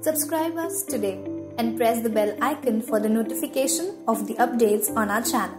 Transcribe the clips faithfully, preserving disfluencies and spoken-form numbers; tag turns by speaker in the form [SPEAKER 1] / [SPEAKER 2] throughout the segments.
[SPEAKER 1] Subscribe us today and press the bell icon for the notification of the updates on our channel.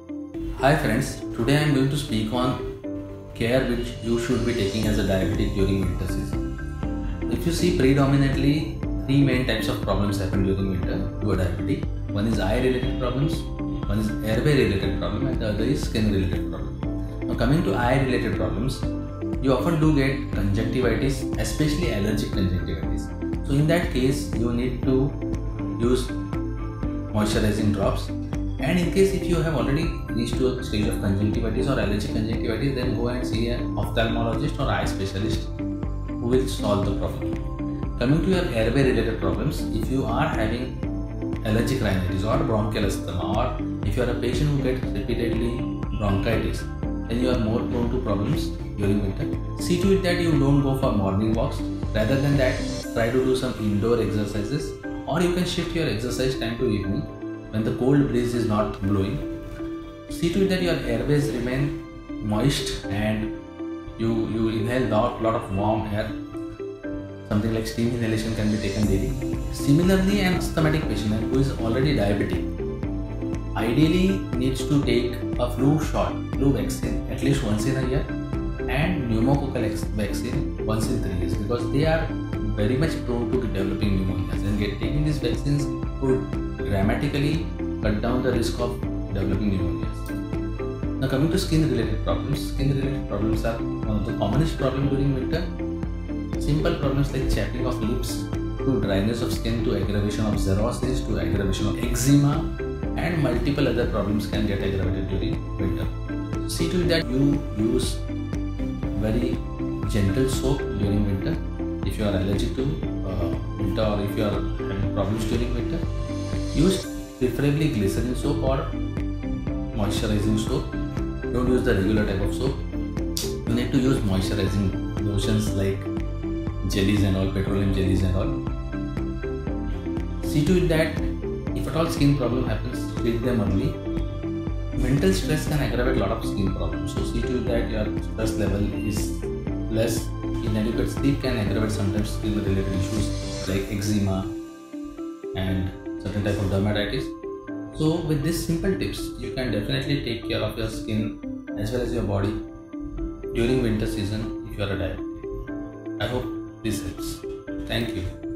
[SPEAKER 2] Hi friends, today I am going to speak on care which you should be taking as a diabetic during winter season. If you see, predominantly three main types of problems happen during winter to a diabetic. One is eye related problems, one is airway related problem, and the other is skin related problem. Now coming to eye related problems, you often do get conjunctivitis, especially allergic conjunctivitis. So in that case, you need to use moisturizing drops. And in case if you have already reached to a stage of conjunctivitis or allergic conjunctivitis, then go and see an ophthalmologist or eye specialist who will solve the problem. Coming to your airway related problems, if you are having allergic rhinitis or bronchial asthma, or if you are a patient who gets repeatedly bronchitis, then you are more prone to problems during winter. See to it that you don't go for morning walks. Rather than that, try to do some indoor exercises, or you can shift your exercise time to evening when the cold breeze is not blowing. See to it that your airways remain moist and you, you inhale lot, lot of warm air. Something like steam inhalation can be taken daily. Similarly, an asthmatic patient who is already diabetic ideally needs to take a flu shot, flu vaccine at least once in a year, and pneumococcal vaccine once in three years, because they are very much prone to developing pneumonias, and get taking these vaccines would dramatically cut down the risk of developing pneumonias. Now coming to skin related problems, skin related problems are one of the commonest problems during winter. Simple problems like chapping of lips, to dryness of skin, to aggravation of xerosis, to aggravation of eczema, and multiple other problems can get aggravated during winter. See to it that you use very gentle soap during winter. If you are allergic to uh, winter, or if you are having problems during winter, use preferably glycerin soap or moisturizing soap. Don't use the regular type of soap. You need to use moisturizing lotions like jellies and all, petroleum jellies and all. See to it that if at all skin problem happens, treat them early. Mental stress can aggravate a lot of skin problems. So see to it that your stress level is less. Inadequate sleep can aggravate sometimes skin related issues like eczema and certain type of dermatitis. So with these simple tips, you can definitely take care of your skin as well as your body during winter season if you are a diabetic. I hope this helps. Thank you.